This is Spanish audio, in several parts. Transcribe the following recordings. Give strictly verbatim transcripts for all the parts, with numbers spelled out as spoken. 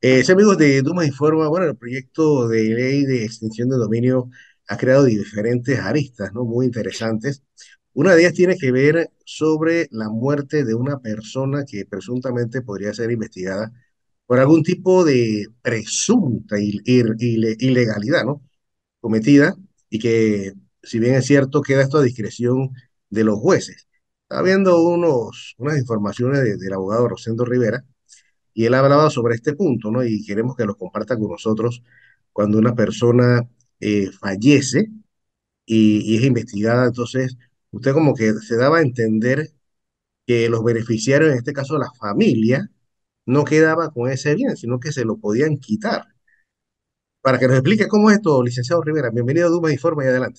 Eh, sí, amigos de Dumas Informa, bueno, el proyecto de ley de extinción de dominio ha creado diferentes aristas, ¿no? Muy interesantes. Una de ellas tiene que ver sobre la muerte de una persona que presuntamente podría ser investigada por algún tipo de presunta il- ir- ile- ilegalidad, ¿no? Cometida y que, si bien es cierto, queda esto a discreción de los jueces. Estaba viendo unos, unas informaciones de- del abogado Rosendo Rivera y él hablaba sobre este punto, ¿no? Y queremos que lo comparta con nosotros cuando una persona eh, fallece y, y es investigada. Entonces, usted como que se daba a entender que los beneficiarios, en este caso la familia, no quedaba con ese bien, sino que se lo podían quitar. Para que nos explique cómo es esto, licenciado Rivera. Bienvenido a Duma Informa y adelante.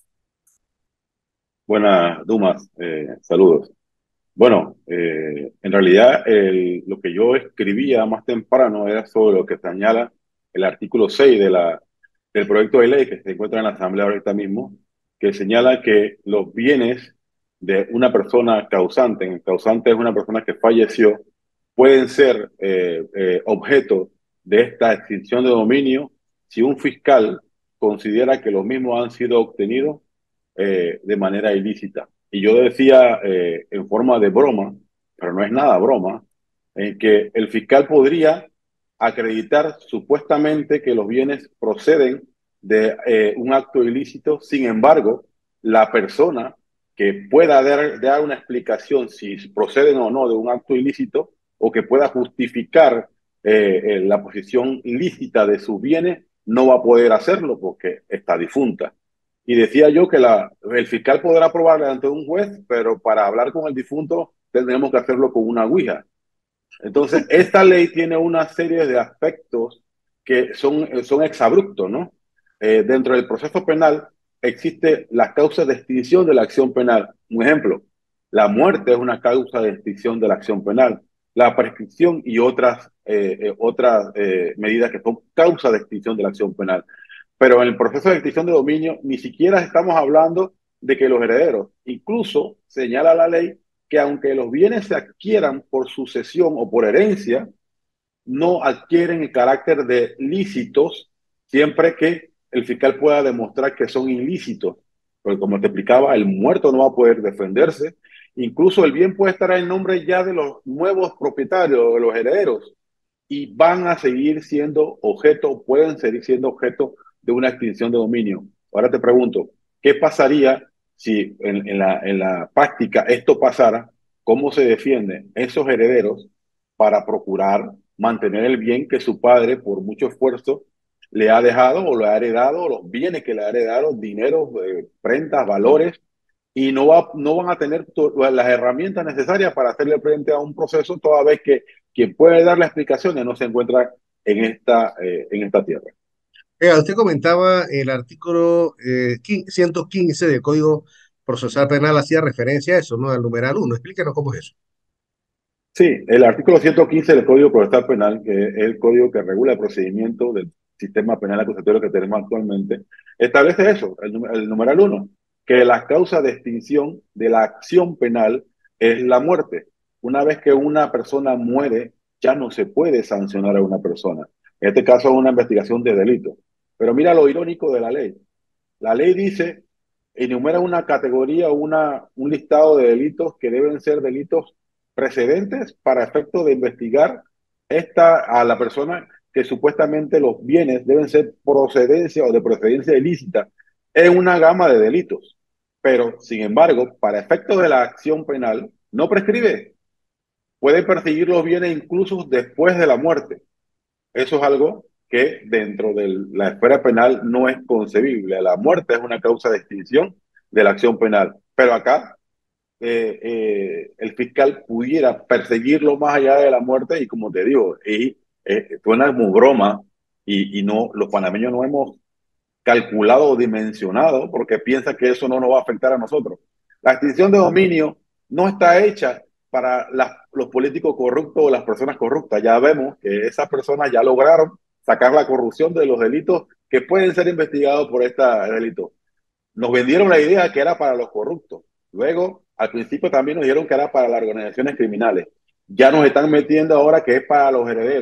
Buenas, Dumas, eh, saludos. Bueno, eh, en realidad el- lo que yo escribía más temprano era sobre lo que señala el artículo seis de la, del proyecto de ley que se encuentra en la Asamblea ahorita mismo, que señala que los bienes de una persona causante, el causante es una persona que falleció, pueden ser eh, eh, objeto de esta extinción de dominio si un fiscal considera que los mismos han sido obtenidos eh, de manera ilícita. Y yo decía eh, en forma de broma, pero no es nada broma, en que el fiscal podría acreditar supuestamente que los bienes proceden de eh, un acto ilícito. Sin embargo, la persona que pueda dar, dar una explicación si proceden o no de un acto ilícito o que pueda justificar eh, eh, la posición ilícita de sus bienes, no va a poder hacerlo porque está difunta. Y decía yo que la, el fiscal podrá probarle ante un juez, pero para hablar con el difunto tendremos que hacerlo con una ouija. Entonces, esta ley tiene una serie de aspectos que son, son exabruptos, ¿no? Eh, dentro del proceso penal existe la causa de extinción de la acción penal. Un ejemplo, la muerte es una causa de extinción de la acción penal. La prescripción y otras, eh, eh, otras eh, medidas que son causa de extinción de la acción penal. Pero en el proceso de extinción de dominio ni siquiera estamos hablando de que los herederos, incluso señala la ley que aunque los bienes se adquieran por sucesión o por herencia, no adquieren el carácter de lícitos siempre que el fiscal pueda demostrar que son ilícitos. Porque como te explicaba, el muerto no va a poder defenderse. Incluso el bien puede estar en nombre ya de los nuevos propietarios, de los herederos, y van a seguir siendo objeto, pueden seguir siendo objeto de una extinción de dominio. Ahora te pregunto, ¿qué pasaría si en, en la, en la práctica esto pasara? ¿Cómo se defienden esos herederos para procurar mantener el bien que su padre, por mucho esfuerzo, le ha dejado o lo ha heredado, los bienes que le ha heredado, dinero, eh, prendas, valores, y no, va, no van a tener las herramientas necesarias para hacerle frente a un proceso, toda vez que quien puede dar las explicaciones no se encuentra en esta, eh, en esta tierra? Oiga, usted comentaba el artículo eh, qui- ciento quince del Código Procesal Penal, hacía referencia a eso, ¿no? Al numeral uno. Explíquenos cómo es eso. Sí, el artículo ciento quince del Código Procesal Penal, que es el código que regula el procedimiento del sistema penal acusatorio que tenemos actualmente, establece eso, el, num- el numeral uno, que la causa de extinción de la acción penal es la muerte. Una vez que una persona muere, ya no se puede sancionar a una persona. En este caso, es una investigación de delito. Pero mira lo irónico de la ley. La ley dice, enumera una categoría o una, un listado de delitos que deben ser delitos precedentes para efecto de investigar esta, a la persona que supuestamente los bienes deben ser procedencia o de procedencia ilícita en una gama de delitos. Pero, sin embargo, para efecto de la acción penal, no prescribe. Puede perseguir los bienes incluso después de la muerte. Eso es algo que dentro de la esfera penal no es concebible. La muerte es una causa de extinción de la acción penal. Pero acá eh, eh, el fiscal pudiera perseguirlo más allá de la muerte y, como te digo, y, eh, suena como broma, y, y no, los panameños no hemos calculado o dimensionado porque piensa que eso no nos va a afectar a nosotros. La extinción de dominio no está hecha para las, los políticos corruptos o las personas corruptas. Ya vemos que esas personas ya lograron sacar la corrupción de los delitos que pueden ser investigados por este delito. Nos vendieron la idea que era para los corruptos. Luego, al principio también nos dijeron que era para las organizaciones criminales. Ya nos están metiendo ahora que es para los herederos.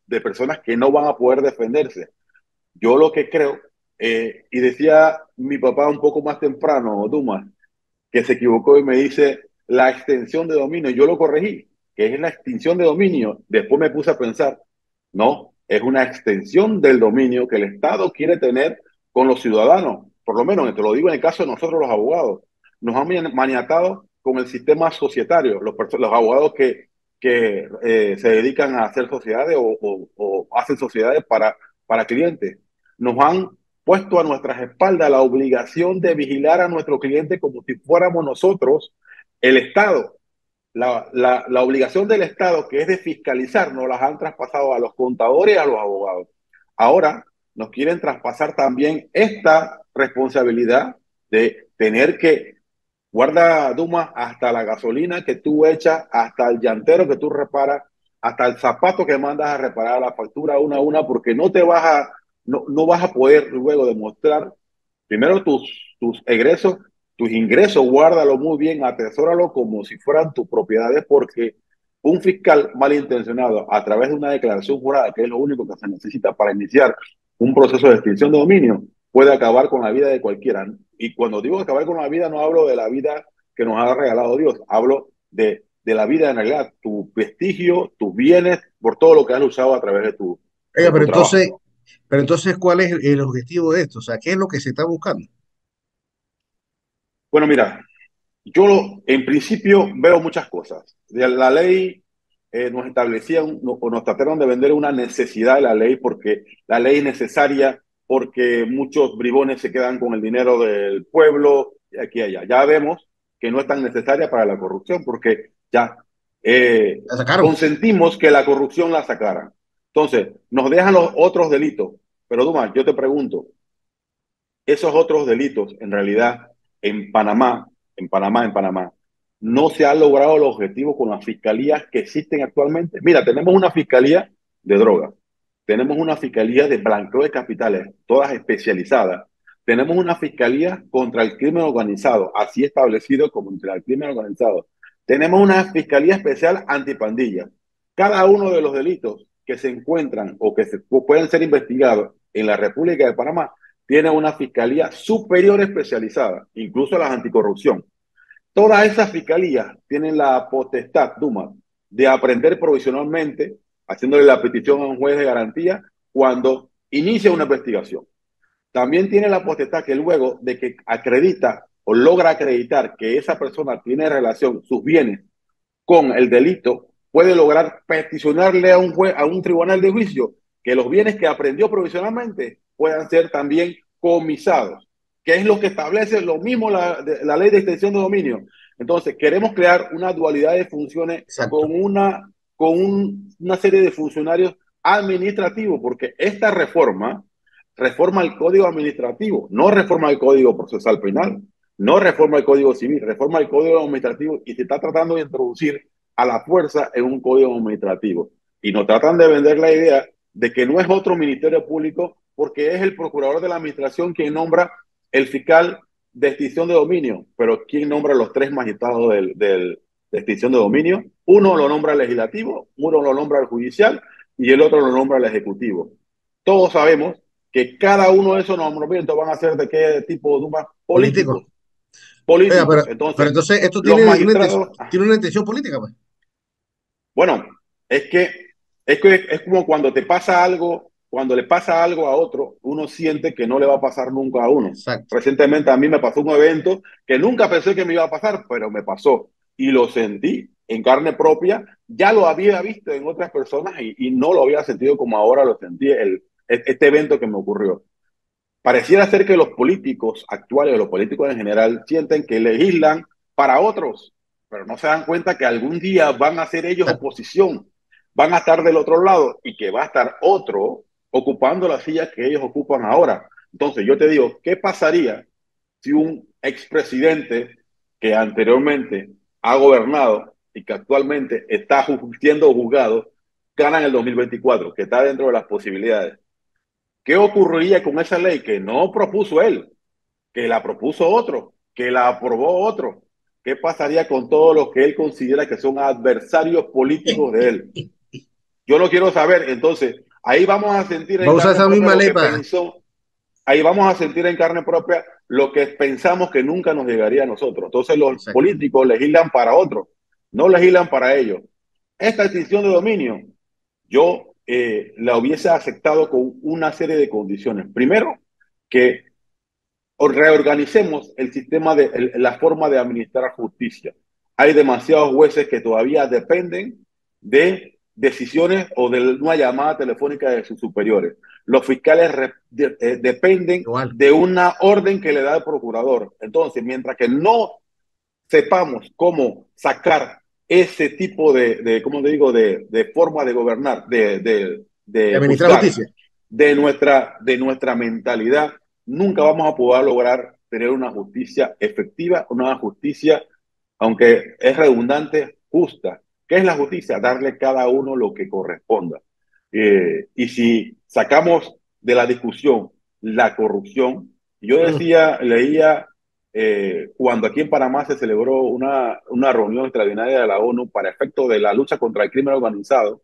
de personas que no van a poder defenderse. Yo lo que creo, eh, y decía mi papá un poco más temprano, Dumas, que se equivocó y me dice la extensión de dominio. Yo lo corregí, que es la extinción de dominio. Después me puse a pensar, no, es una extensión del dominio que el Estado quiere tener con los ciudadanos. Por lo menos, te lo digo en el caso de nosotros los abogados. Nos han maniatado con el sistema societario, los, los abogados que, que eh, se dedican a hacer sociedades o, o, o hacen sociedades para, para clientes. Nos han puesto a nuestras espaldas la obligación de vigilar a nuestro cliente como si fuéramos nosotros el Estado. La, la, la obligación del Estado, que es de fiscalizar, nos las han traspasado a los contadores y a los abogados. Ahora nos quieren traspasar también esta responsabilidad de tener que, guarda Duma, hasta la gasolina que tú echas, hasta el llantero que tú reparas, hasta el zapato que mandas a reparar, la factura una a una, porque no te vas a, no, no vas a poder luego demostrar primero tus, tus egresos, tus ingresos, guárdalo muy bien, atesóralo como si fueran tus propiedades, porque un fiscal malintencionado a través de una declaración jurada, que es lo único que se necesita para iniciar un proceso de extinción de dominio, puede acabar con la vida de cualquiera. Y cuando digo acabar con la vida, no hablo de la vida que nos ha regalado Dios, hablo de, de la vida en realidad, tu prestigio, tus bienes, por todo lo que has usado a través de tu, Oiga, de pero tu trabajo. entonces, pero entonces, ¿cuál es el, el objetivo de esto? O sea, ¿qué es lo que se está buscando? Bueno, mira, yo en principio veo muchas cosas. La ley eh, nos establecía un- no- o nos trataron de vender una necesidad de la ley porque la ley es necesaria, porque muchos bribones se quedan con el dinero del pueblo y aquí y allá. Ya vemos que no es tan necesaria para la corrupción porque ya eh, La sacaron. consentimos que la corrupción la sacaran. Entonces, nos dejan los otros delitos. Pero Duma, yo te pregunto, esos otros delitos, en realidad, en Panamá, en Panamá, en Panamá, no se ha logrado el objetivo con las fiscalías que existen actualmente. Mira, tenemos una fiscalía de drogas, tenemos una fiscalía de blanqueo de capitales, todas especializadas. Tenemos una fiscalía contra el crimen organizado, así establecido como contra el crimen organizado. Tenemos una fiscalía especial antipandilla. Cada uno de los delitos que se encuentran o que se, pueden ser investigados en la República de Panamá tiene una fiscalía superior especializada, incluso las anticorrupción. Todas esas fiscalías tienen la potestad, Duma, de aprender provisionalmente, haciéndole la petición a un juez de garantía cuando inicia una investigación. También tiene la potestad que luego de que acredita o logra acreditar que esa persona tiene relación, sus bienes, con el delito, puede lograr peticionarle a un juez, a un tribunal de juicio, que los bienes que aprendió provisionalmente puedan ser también comisados, que es lo que establece lo mismo la, la ley de extensión de dominio. Entonces, queremos crear una dualidad de funciones Exacto. con una, con un, una serie de funcionarios administrativos, porque esta reforma reforma el código administrativo, no reforma el código procesal penal, no reforma el código civil, reforma el código administrativo y se está tratando de introducir a la fuerza en un código administrativo. Y nos tratan de vender la idea de que no es otro ministerio público porque es el procurador de la administración quien nombra el fiscal de extinción de dominio, pero ¿quién nombra los tres magistrados del, del, de extinción de dominio? Uno lo nombra el legislativo, uno lo nombra el judicial y el otro lo nombra el ejecutivo. Todos sabemos que cada uno de esos nombramientos van a ser de qué tipo de Duma Político. políticos, Oiga, pero, políticos. pero Entonces, entonces esto los tiene una intención, magistrados, tiene una intención política, pues. bueno, es que es que es como cuando te pasa algo, cuando le pasa algo a otro, uno siente que no le va a pasar nunca a uno. Exacto. Recientemente a mí me pasó un evento que nunca pensé que me iba a pasar, pero me pasó y lo sentí en carne propia. Ya lo había visto en otras personas y, y no lo había sentido como ahora lo sentí el, este evento que me ocurrió. Pareciera ser que los políticos actuales, los políticos en general, sienten que legislan para otros, pero no se dan cuenta que algún día van a ser ellos Exacto. oposición, van a estar del otro lado y que va a estar otro ocupando la silla que ellos ocupan ahora. Entonces yo te digo, ¿qué pasaría si un expresidente que anteriormente ha gobernado y que actualmente está siendo juzgado gana en el dos mil veinticuatro, que está dentro de las posibilidades? ¿Qué ocurriría con esa ley que no propuso él, que la propuso otro, que la aprobó otro? ¿Qué pasaría con todos los que él considera que son adversarios políticos de él? Yo no quiero saber. Entonces, Ahí vamos a sentir Va en a usar carne esa propia misma lo ley que para... pensó, ahí vamos a sentir en carne propia lo que pensamos que nunca nos llegaría a nosotros. Entonces los Exacto. políticos legislan para otros, no legislan para ellos. Esta extinción de dominio, yo eh, la hubiese aceptado con una serie de condiciones. Primero, que reorganicemos el sistema de el, la forma de administrar justicia. Hay demasiados jueces que todavía dependen de decisiones o de una llamada telefónica de sus superiores. Los fiscales re, de, eh, dependen Igual. de una orden que le da el procurador. Entonces, mientras que no sepamos cómo sacar ese tipo de, de ¿cómo te digo?, de, de forma de gobernar, de, de, De de administrar juzgar, justicia. de nuestra, de nuestra mentalidad, nunca vamos a poder lograr tener una justicia efectiva, una justicia, aunque es redundante, justa. ¿Qué es la justicia? Darle a cada uno lo que corresponda. Eh, y si sacamos de la discusión la corrupción, yo Mm, decía, leía eh, cuando aquí en Panamá se celebró una, una reunión extraordinaria de la ONU para efecto de la lucha contra el crimen organizado,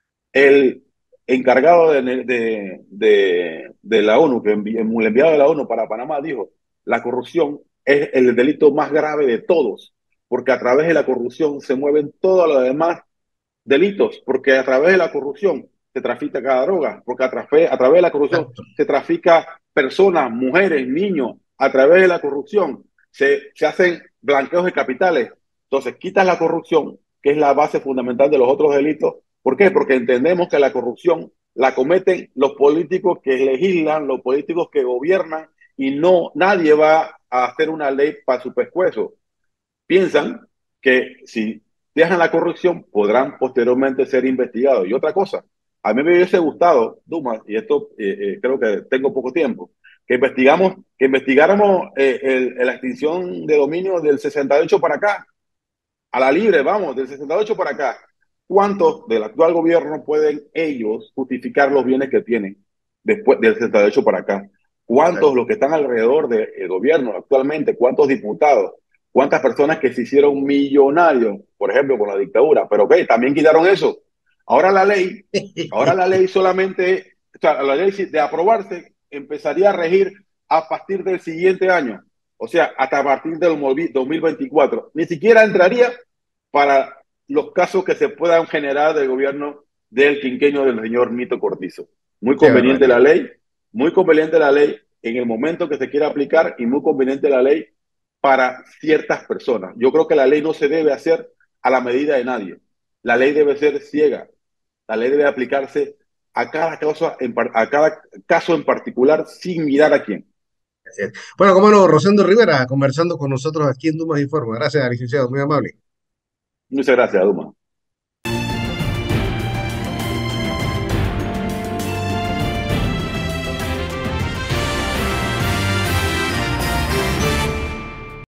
el encargado de, de, de, de la ONU, que envi, el enviado de la ONU para Panamá, dijo, la corrupción es el delito más grave de todos, porque a través de la corrupción se mueven todos los demás delitos, porque a través de la corrupción se trafica cada droga, porque a, través, a través de la corrupción exacto. se trafica personas, mujeres, niños, a través de la corrupción se, se hacen blanqueos de capitales. Entonces, quitas la corrupción, que es la base fundamental de los otros delitos. ¿Por qué? Porque entendemos que la corrupción la cometen los políticos que legislan, los políticos que gobiernan, y no, nadie va a hacer una ley para su pescuezo. Piensan que si dejan la corrupción podrán posteriormente ser investigados. Y otra cosa, a mí me hubiese gustado, Dumas, y esto eh, eh, creo que tengo poco tiempo, que investigamos, que investigáramos eh, el, la extinción de dominio del sesenta y ocho para acá, a la libre, vamos, del sesenta y ocho para acá. ¿Cuántos del actual gobierno pueden ellos justificar los bienes que tienen después del sesenta y ocho para acá? ¿Cuántos Exacto. los que están alrededor del gobierno actualmente? ¿Cuántos diputados? ¿Cuántas personas que se hicieron millonarios, por ejemplo, con la dictadura? Pero ok, también quitaron eso. Ahora la ley, ahora la ley solamente, o sea, la ley de aprobarse empezaría a regir a partir del siguiente año. O sea, hasta a partir del dos mil veinticuatro. Ni siquiera entraría para los casos que se puedan generar del gobierno del quinquenio del señor Nito Cortizo. Muy Qué conveniente la barbaridad. ley, muy conveniente la ley en el momento que se quiera aplicar y muy conveniente la ley para ciertas personas. Yo creo que la ley no se debe hacer a la medida de nadie. La ley debe ser ciega. La ley debe aplicarse a cada caso en, a cada caso en particular sin mirar a quién. Así es. Bueno, cómo no, Rosendo Rivera conversando con nosotros aquí en Dumas Informa. Gracias, licenciado, muy amable. Muchas gracias, Duma.